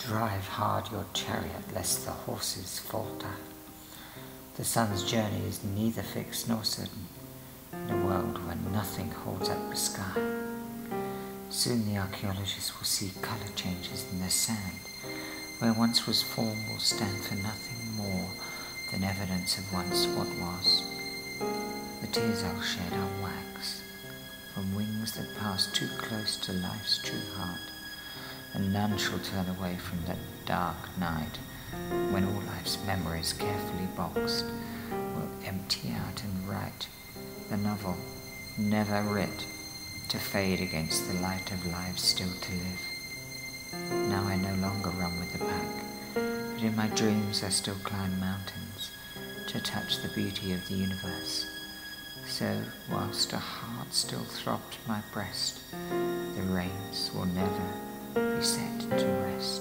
Drive hard your chariot, lest the horses falter. The sun's journey is neither fixed nor certain, in a world where nothing holds up the sky. Soon the archaeologists will see colour changes in the sand. Where once was form will stand for nothing more than evidence of once what was. The tears I'll shed are wax, from wings that pass too close to life's true heart, and none shall turn away from that dark night when all life's memories, carefully boxed, will empty out and write the novel never writ, to fade against the light of lives still to live. Now I no longer run with the pack, but in my dreams I still climb mountains to touch the beauty of the universe. So, whilst a heart still throbbed my breast, the reins will never be set to rest.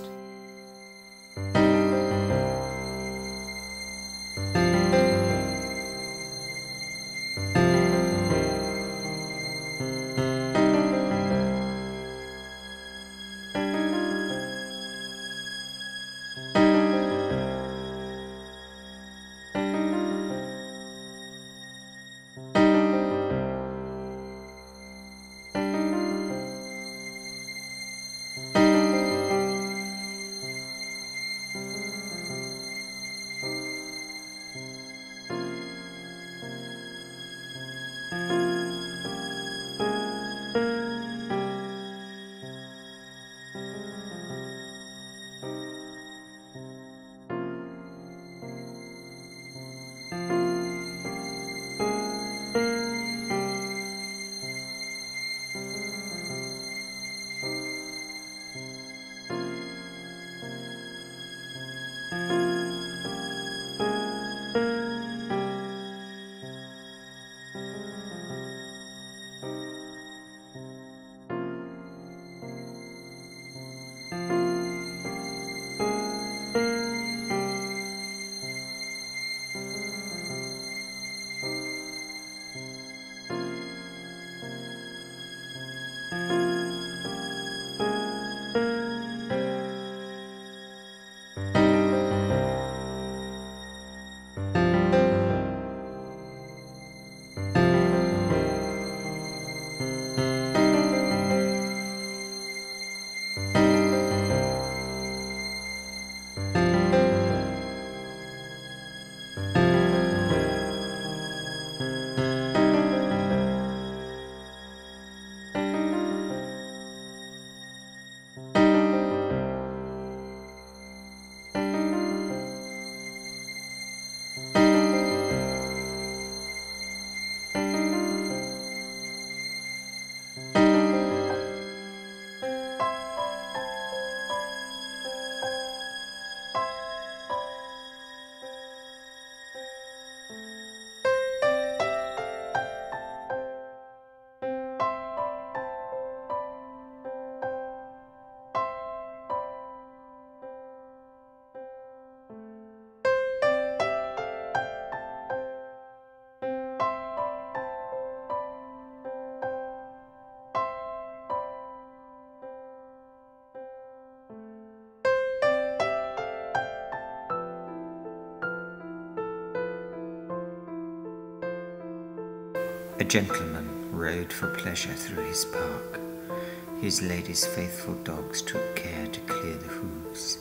A gentleman rode for pleasure through his park. His lady's faithful dogs took care to clear the hooves.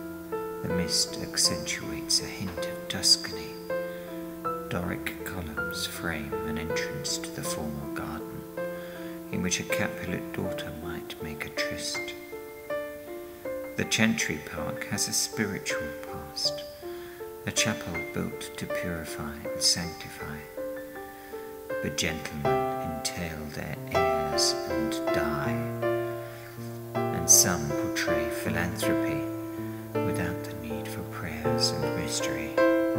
The mist accentuates a hint of Tuscany. Doric columns frame an entrance to the formal garden, in which a Capulet daughter might make a tryst. The Chantry Park has a spiritual past, a chapel built to purify and sanctify. But gentlemen entail their heirs and die, and some portray philanthropy without the need for prayers and mystery.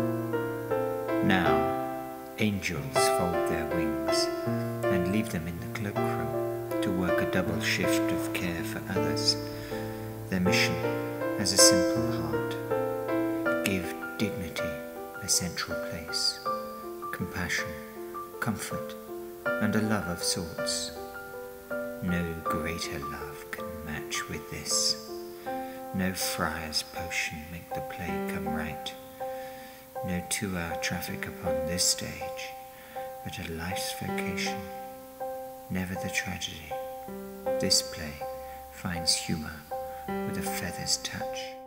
Now, angels fold their wings and leave them in the cloakroom to work a double shift of care for others. Their mission has a simple heart: give dignity a central place, compassion, comfort, and a love of sorts. No greater love can match with this. No friar's potion make the play come right. No 2-hour traffic upon this stage, but a life's vocation, never the tragedy. This play finds humour with a feather's touch.